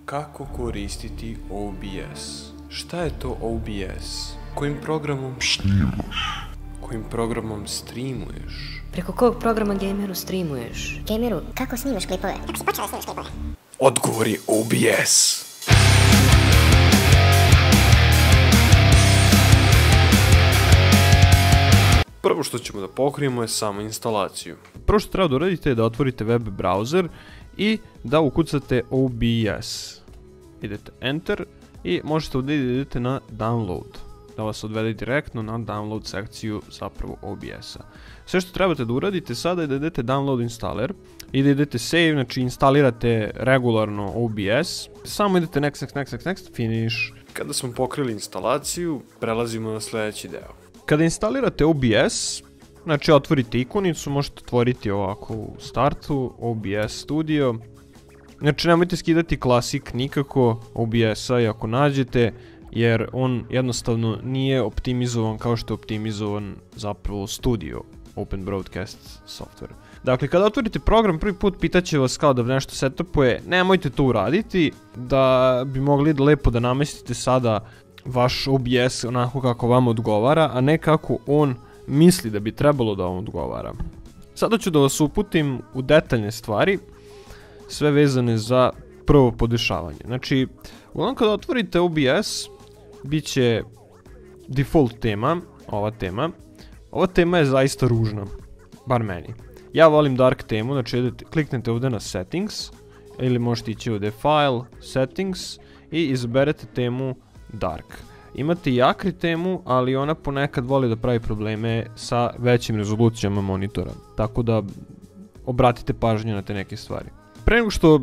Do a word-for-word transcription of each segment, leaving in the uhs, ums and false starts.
Kako koristiti O B S? Šta je to O B S? Kojim programom streamuješ? Kojim programom streamuješ? Preko kog programa gameru streamuješ? Gameru, kako snimaš klipove? Kako si počeo da snimaš klipove? Odgovor je O B S. Prvo što ćemo da pokrijemo je samo instalaciju. Prvo što treba da uradite je da otvorite web browser i da ukucate O B S. Idete Enter i možete ovdje idete na Download. Da vas odvede direktno na Download sekciju zapravo O B S-a. Sve što trebate da uradite sada je da idete Download Installer i da idete Save, znači instalirate regularno O B S. Samo idete Next, Next, Next, Next, Next, Finish. Kada smo pokrili instalaciju, prelazimo na sljedeći deo. Kada instalirate O B S, znači otvorite ikonicu, možete otvoriti ovako u startu, O B S Studio. Znači nemojte skidati Classic nikako O B S-a i ako nađete, jer on jednostavno nije optimizovan kao što je optimizovan zapravo Studio Open Broadcast Software. Dakle, kada otvorite program, prvi put pitaće vas kao da nešto setupuje, nemojte to uraditi, da bi mogli lepo da namestite sada vaš O B S onako kako vam odgovara, a ne kako on misli da bi trebalo da vam odgovara. Sada ću da vas uputim u detaljne stvari, sve vezane za prvo podešavanje. Znači, uglavnom kada otvorite O B S, bit će default tema, ova tema. Ova tema je zaista ružna, bar meni. Ja volim dark temu, znači kliknete ovdje na settings, ili možete ići ovdje file, settings i izaberete temu dark. Imate i akri temu, ali ona ponekad voli da pravi probleme sa većim rezolucijama monitora. Tako da obratite pažnju na te neke stvari. Pre nego što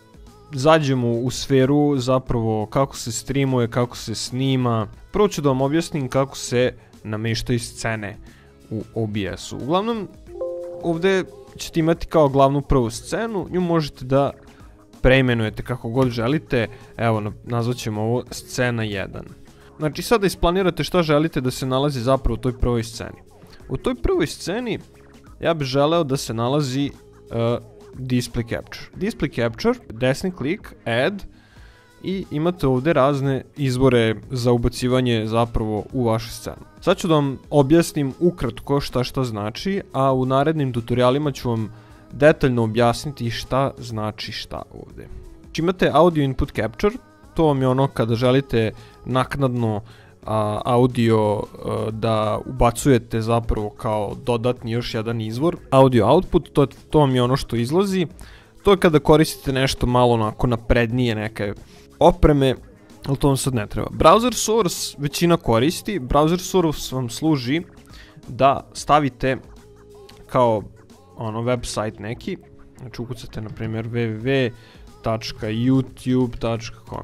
zađemo u sferu zapravo kako se streamuje, kako se snima, prvo ću da vam objasnim kako se nameštaju scene u O B S-u. Uglavnom, ovdje ćete imati kao glavnu prvu scenu, nju možete da preimenujete kako god želite. Evo, nazvat ćemo ovo scena jedan. Znači, sada isplanirate šta želite da se nalazi zapravo u toj prvoj sceni. U toj prvoj sceni ja bih želeo da se nalazi uh, Display Capture. Display Capture, desni klik, Add i imate ovdje razne izbore za ubacivanje zapravo u vašu scenu. Sad ću da vam objasnim ukratko šta šta znači, a u narednim tutorialima ću vam detaljno objasniti šta znači šta ovdje. Znači imate Audio Input Capture, to vam je ono kada želite naknadno a, audio a, da ubacujete zapravo kao dodatni još jedan izvor. Audio Output, to, to vam je ono što izlazi. To je kada koristite nešto malo onako naprednije neke opreme, ali to vam sad ne treba. Browser Source većina koristi. Browser Source vam služi da stavite kao ono website neki. Znači ukucate na primjer w w w tačka youtube tačka com.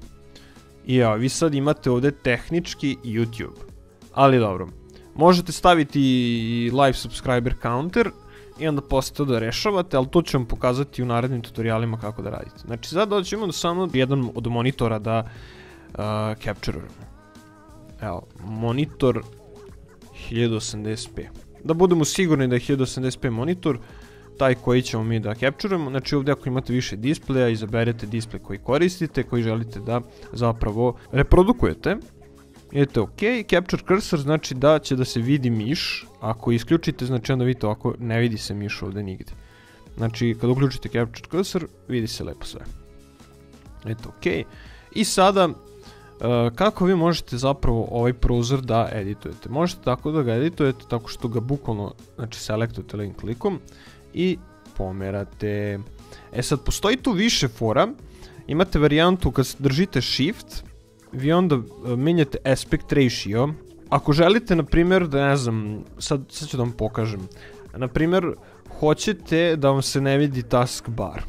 I evo, vi sad imate ovdje tehnički YouTube. Ali dobro, možete staviti i live subscriber counter i onda posle to da rešavate, ali to ću vam pokazati u narednim tutorialima kako da radite. Znači sad doćemo da samo jedan od monitora da uh, capturujemo. Evo, monitor hiljadu osamdeset p. Da budemo sigurni da je hiljadu osamdeset p monitor, taj koji ćemo mi da capturujemo. Znači ovdje ako imate više displeja, izaberete display koji koristite, koji želite da zapravo reprodukujete. Idete OK, Capture Cursor znači da će da se vidi miš. Ako isključite, znači onda vidite ovako, ne vidi se miš ovdje nigdje. Znači kada uključite Capture Cursor, vidi se lepo sve. Idete OK. I sada, uh, kako vi možete zapravo ovaj prozor da editujete? Možete tako da ga editujete, tako što ga bukvalno, znači selektujete levim klikom i pomerate. E sad, postoji tu više fora. Imate varijantu kad držite Shift, vi onda menjate aspect ratio. Ako želite, na primjer, da ne znam, sad, sad ću da vam pokažem. Na primjer, hoćete da vam se ne vidi taskbar.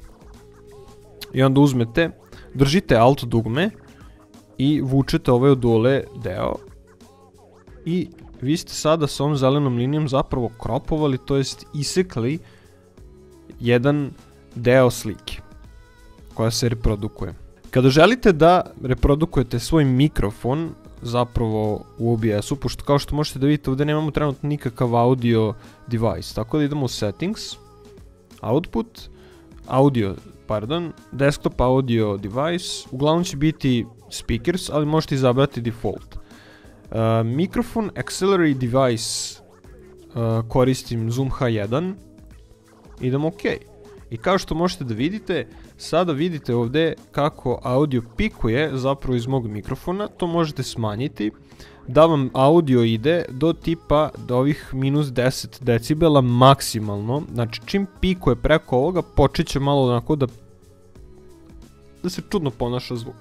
I onda uzmete, držite Alt dugme i vučete ovaj od dole deo. I vi ste sada s ovom zelenom linijom zapravo kropovali, to jest isekli jedan deo slike koja se reprodukuje. Kada želite da reprodukujete svoj mikrofon zapravo u O B S-u, pošto kao što možete da vidite ovdje nemamo trenutno nikakav audio device, tako da idemo u settings, output, audio, pardon, desktop audio device, uglavnom će biti speakers, ali možete izabrati default. Uh, mikrofon auxiliary device, uh, koristim Zoom H jedan, idem OK. I kao što možete da vidite, sada vidite ovdje kako audio pikuje zapravo iz mog mikrofona, to možete smanjiti, da vam audio ide do tipa do ovih minus deset decibela maksimalno, znači čim pikuje preko ovoga počet će malo onako da da se čudno ponaša zvuk.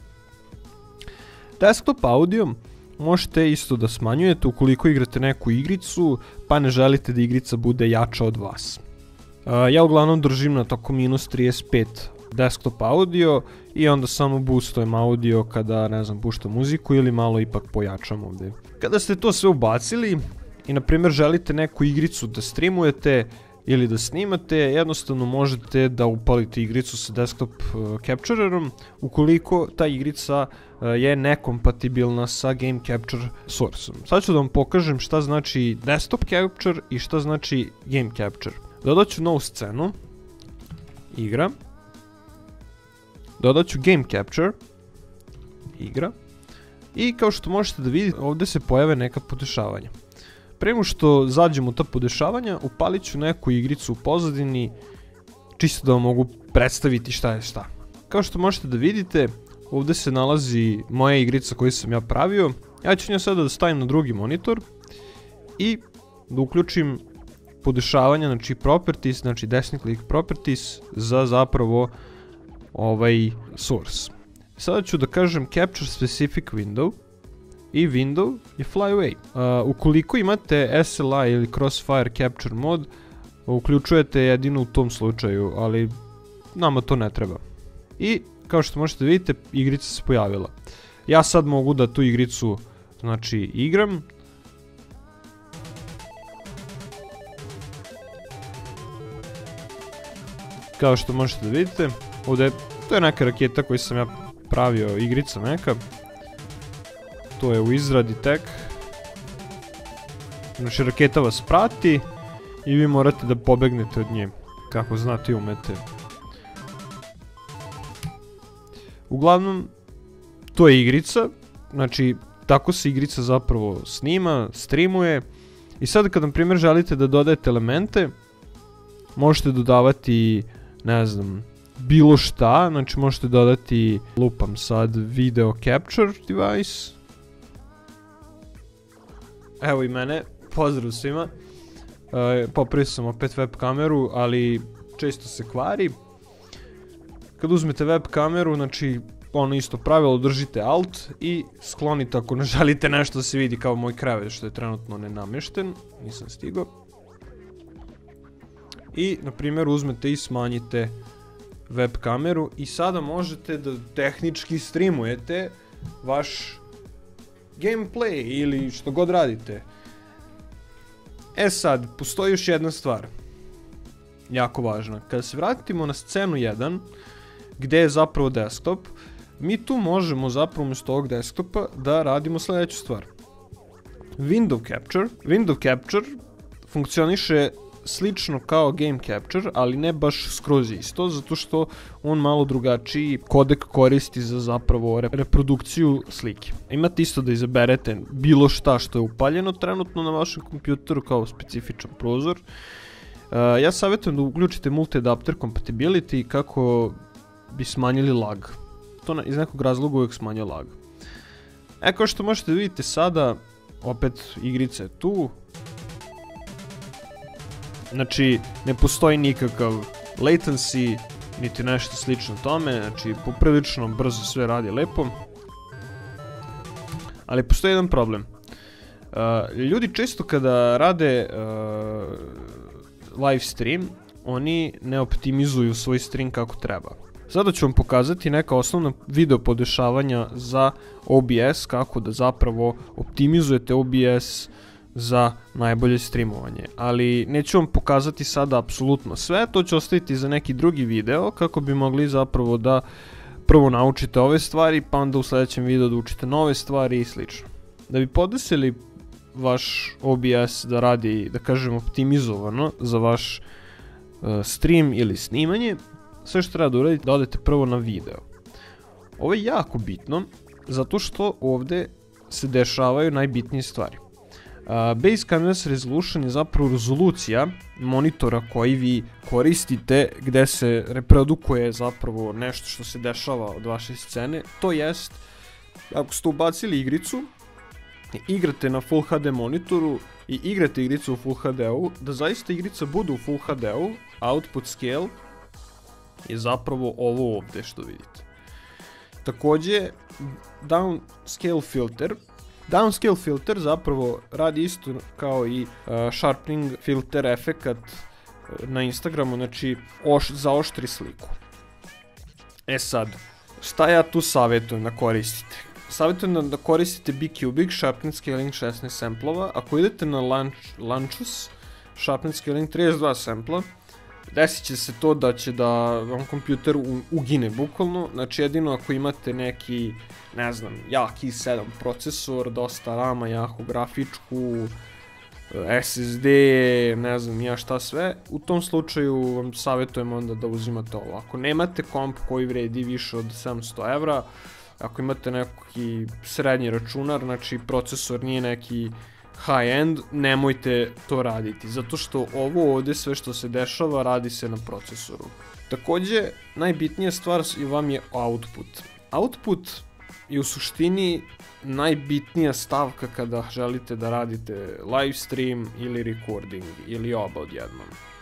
Desktop audio možete isto da smanjujete ukoliko igrate neku igricu pa ne želite da igrica bude jača od vas. Uh, ja uglavnom držim na toko minus trideset pet desktop audio i onda samo boostujem audio kada, ne znam, puštam muziku ili malo ipak pojačam ovdje. Kada ste to sve ubacili i na primjer želite neku igricu da streamujete ili da snimate, jednostavno možete da upalite igricu sa desktop uh, capturerom ukoliko ta igrica uh, je nekompatibilna sa game capture sourceom. Sad ću da vam pokažem šta znači desktop capture i šta znači game capture. Dodat ću novu scenu, igra, dodat ću game capture, igra, i kao što možete da vidite ovdje se pojave neka podešavanja. Prema što zađemo u ta podešavanja, upalit ću neku igricu u pozadini, čisto da vam mogu predstaviti šta je šta. Kao što možete da vidite, ovdje se nalazi moja igrica koju sam ja pravio. Ja ću nju sada da stavim na drugi monitor i da uključim podešavanja, znači properties, znači desni klik properties za zapravo ovaj source. Sada ću da kažem capture specific window i window je fly away. Uh, ukoliko imate S L I ili crossfire capture mod, uključujete jedino u tom slučaju, ali nama to ne treba. I kao što možete vidite, igrica se pojavila. Ja sad mogu da tu igricu, znači, igram. Kao što možete da vidite, ovdje, to je neka raketa koju sam ja pravio, igrica neka. To je u izradi tek. Znači raketa vas prati i vi morate da pobegnete od nje, kako znate i umete. Uglavnom, to je igrica, znači tako se igrica zapravo snima, streamuje. I sad kad na primjer želite da dodajete elemente, možete dodavati, ne znam, bilo šta, znači možete dodati, lupam sad, video capture device. Evo i mene, pozdrav svima. E, popravio sam opet web kameru, ali često se kvari. Kad uzmete web kameru, znači ono isto pravilo, držite alt i sklonite ako ne želite nešto da se vidi kao moj krevet što je trenutno nenamješten, nisam stigao. I na primjer uzmete i smanjite web kameru i sada možete da tehnički streamujete vaš gameplay ili što god radite. E sad, postoji još jedna stvar, jako važna. Kada se vratimo na scenu jedan, gdje je zapravo desktop, mi tu možemo zapravo umjesto ovog desktopa da radimo sljedeću stvar. Window capture. Window capture funkcioniše slično kao game capture, ali ne baš skroz isto, zato što on malo drugačiji kodek koristi za zapravo reprodukciju slike. Imate isto da izaberete bilo šta što je upaljeno trenutno na vašem kompjuteru kao specifičan prozor. Uh, ja savjetujem da uključite multi-adapter compatibility kako bi smanjili lag. To na, iz nekog razloga uvijek smanja lag. E, kao što možete vidjeti sada, opet igrica je tu. Znači, ne postoji nikakav latency, niti nešto slično tome, znači poprilično brzo sve radi lepo. Ali postoji jedan problem. Uh, ljudi često kada rade uh, live stream, oni ne optimizuju svoj stream kako treba. Sada ću vam pokazati neka osnovna video podešavanja za O B S, kako da zapravo optimizujete O B S za najbolje streamovanje, ali neću vam pokazati sada apsolutno sve, to ću ostaviti za neki drugi video kako bi mogli zapravo da prvo naučite ove stvari pa onda u sljedećem videu da učite nove stvari i slično. Da bi podesili vaš O B S da radi, da kažem, optimizovano za vaš uh, stream ili snimanje, sve što treba da uradite da odete prvo na video. Ovo je jako bitno, zato što ovde se dešavaju najbitnije stvari. Uh, Base Canvas Resolution je zapravo rezolucija monitora koji vi koristite gde se reprodukuje zapravo nešto što se dešava od vaše scene. To jest, ako ste ubacili igricu, igrate na Full H D monitoru i igrate igricu u Full H D-u, da zaista igrica bude u Full H D-u, output scale je zapravo ovo ovde što vidite. Takođe, downscale filter. Downscale filter zapravo radi isto kao i uh, sharpening filter efekat na Instagramu, znači oš, zaoštri sliku. E sad, šta ja tu savjetujem da koristite? Savjetujem da koristite B-Cubic, Sharpen Scaling šesnaest samplova. Ako idete na Launch, Launchus, Sharpen Scaling trideset dva sampla, desit će se to da će da vam kompjuter ugine bukvalno, znači jedino ako imate neki, ne znam, jak i sedam procesor, dosta rama, jaku grafičku, S S D, ne znam ja šta sve, u tom slučaju vam savjetujem onda da uzimate ovo. Ako nemate komp koji vredi više od sedamsto evra, ako imate neki srednji računar, znači procesor nije neki high-end, nemojte to raditi, zato što ovo ovde sve što se dešava radi se na procesoru. Takođe, najbitnija stvar vam je output. Output je u suštini najbitnija stavka kada želite da radite live stream ili recording ili oba odjednom.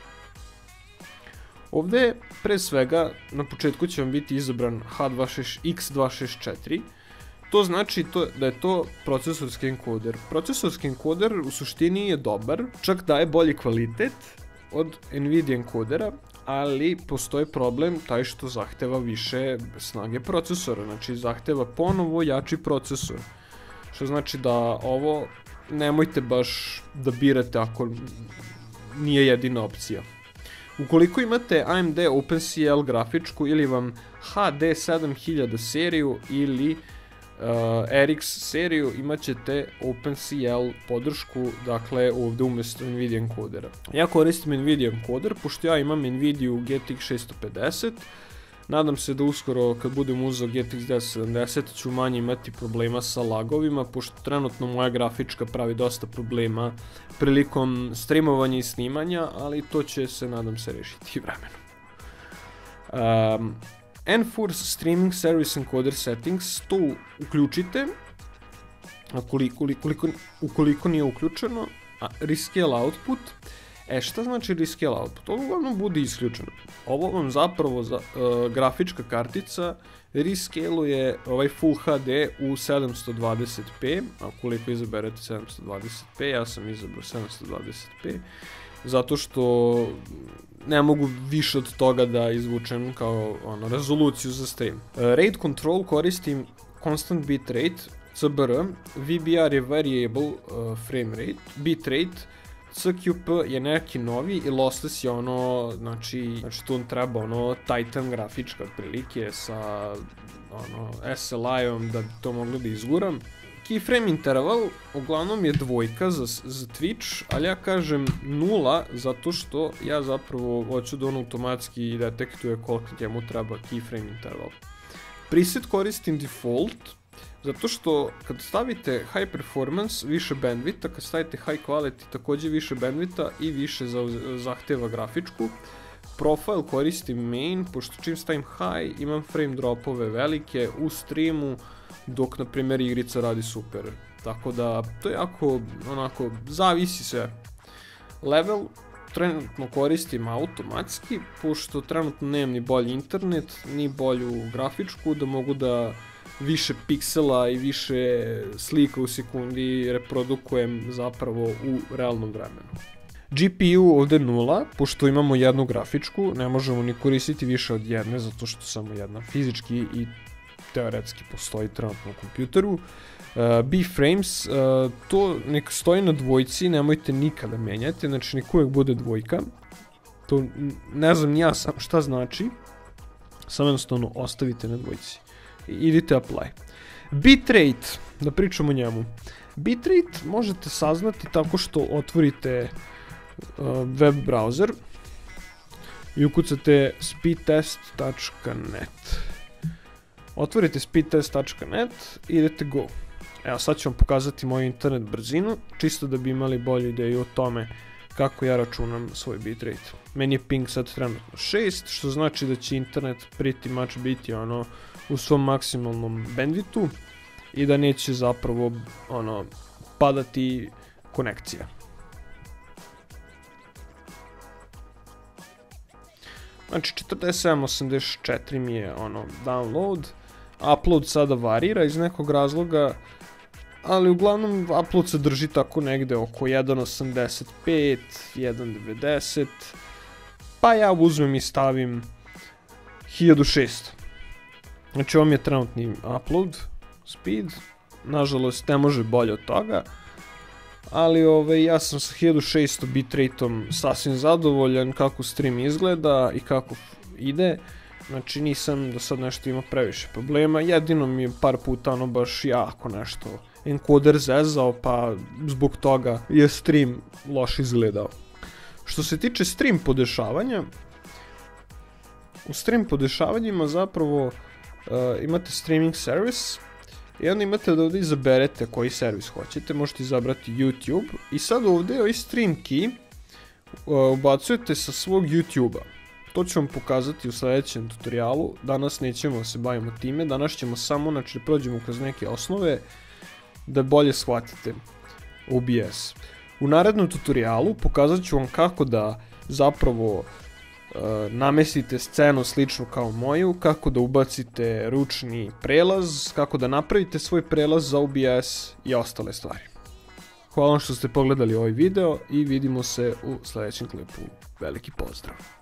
Ovde, pre svega, na početku će vam biti izabran X dva šest četiri. To znači to, da je to procesorski encoder. Procesorski encoder u suštini je dobar, čak daje bolji kvalitet od Nvidia enkodera, ali postoji problem taj što zahteva više snage procesora, znači zahteva ponovo jači procesor. Što znači da ovo nemojte baš da birate ako nije jedina opcija. Ukoliko imate A M D OpenCL grafičku ili vam H D sedam hiljada seriju ili Uh, R X seriju, imat ćete OpenCL podršku, dakle ovde umjesto Nvidia enkodera. Ja koristim Nvidia enkoder, pošto ja imam Nvidia G T X šesto pedeset, nadam se da uskoro kad budem uzeo G T X deset sedamdeset ću manje imati problema sa lagovima, pošto trenutno moja grafička pravi dosta problema prilikom streamovanja i snimanja, ali to će se, nadam se, rešiti vremenom. Um, Enforce Streaming Service Encoder Settings, to uključite, ukoliko, ukoliko, ukoliko nije uključeno, a Rescale Output. E, šta znači Rescale Output? Ovo uglavnom bude isključeno. Ovo vam zapravo za, uh, grafička kartica rescaluje ovaj Full H D u sedamsto dvadeset p, a ukoliko izaberete sedamsto dvadeset p, ja sam izabrao sedamsto dvadeset p, zato što ne mogu više od toga da izvučem kao ono, rezoluciju za stream. Uh, RAID control koristim constant bitrate, C B R, V B R je variable uh, frame rate, bitrate, C Q P je neki novi i lossless je ono, znači, znači tu treba ono Titan grafička otprilike sa ono S L I-om da bi to moglo da izguram. Keyframe interval uglavnom je dvojka za, za Twitch, ali ja kažem nula zato što ja zapravo hoću da on automatski detektuje koliko njemu treba keyframe interval. Preset koristim default, zato što kad stavite high performance više bandwidth, kad stavite high quality takođe više bandwidth i više zahteva grafičku. Profile koristim main, pošto čim stavim high imam frame dropove velike u streamu, dok na primjer igrica radi super. Tako da to je jako onako zavisi sve. Level trenutno koristim automatski, pošto trenutno nemam ni bolji internet, ni bolju grafičku, da mogu da više piksela i više slika u sekundi reprodukujem zapravo u realnom vremenu. G P U ovde nula, pošto imamo jednu grafičku, ne možemo ni koristiti više od jedne, zato što samo jedna fizički i teoretski postoji trenutno u kompjuteru. Uh, B-frames, uh, to nek stoji na dvojci, nemojte nikada menjati, znači nek uvijek bude dvojka. To ne znam ni ja sam šta znači, samo jednostavno ostavite na dvojci. Idite apply. Bitrate, da pričamo o njemu. Bitrate možete saznati tako što otvorite uh, web browser i ukucate speedtest tačka net. Otvorite speedtest tačka net i idete go. Evo, sad ću vam pokazati moju internet brzinu, čisto da bi imali bolju ideju o tome kako ja računam svoj bitrate. Meni je ping sad trenutno šest, što znači da će internet pretty much biti ono u svom maksimalnom bandwidthu i da neće zapravo ono padati konekcija. Znači četrdeset sedam osamdeset četiri mi je ono download, upload sada varira iz nekog razloga, ali uglavnom upload se drži tako negde oko jedan osamdeset pet, jedan devedeset, pa ja uzmem i stavim hiljadu šesto. Znači ovo mi je trenutni upload speed, nažalost ne može bolje od toga, ali ove, ja sam sa hiljadu šesto bitrateom sasvim zadovoljan kako stream izgleda i kako ide. Znači nisam do sad nešto imao previše problema, jedino mi je par puta ono baš jako nešto encoder zezao, pa zbog toga je stream loš izgledao. Što se tiče stream podešavanja, u stream podešavanjima zapravo uh, imate streaming service i onda imate da ovdje izaberete koji servis hoćete, možete izabrati YouTube i sad ovdje ovaj stream key uh, ubacujete sa svog YouTube-a. To ću vam pokazati u sljedećem tutorialu, danas nećemo se bavimo time, danas ćemo samo, znači prođemo kroz neke osnove da bolje shvatite O B S. U narednom tutorialu pokazat ću vam kako da zapravo e, namestite scenu sličnu kao moju, kako da ubacite ručni prelaz, kako da napravite svoj prelaz za O B S i ostale stvari. Hvala vam što ste pogledali ovaj video i vidimo se u sljedećem klipu. Veliki pozdrav!